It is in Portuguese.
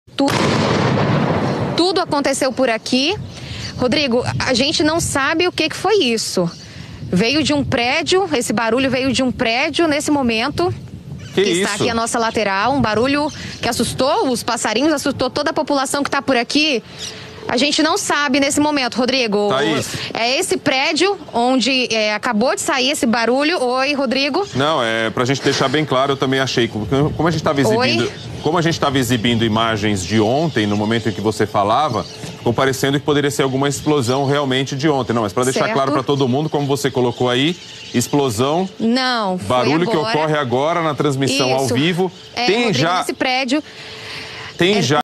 Tudo aconteceu por aqui. Rodrigo, a gente não sabe o que foi isso. Veio de um prédio, esse barulho veio de um prédio nesse momento. Que está aqui a nossa lateral, um barulho que assustou os passarinhos, assustou toda a população que está por aqui. A gente não sabe nesse momento, Rodrigo. Thaís. É esse prédio onde acabou de sair esse barulho. Oi, Rodrigo. Não, pra gente deixar bem claro, eu também achei, como a gente estava exibindo, como a gente estava exibindo imagens de ontem, no momento em que você falava, ficou parecendo que poderia ser alguma explosão realmente de ontem. Não, mas para deixar claro para todo mundo, como você colocou aí, explosão. Não, barulho que ocorre agora na transmissão ao vivo. Tem Rodrigo, já nesse prédio. Tem já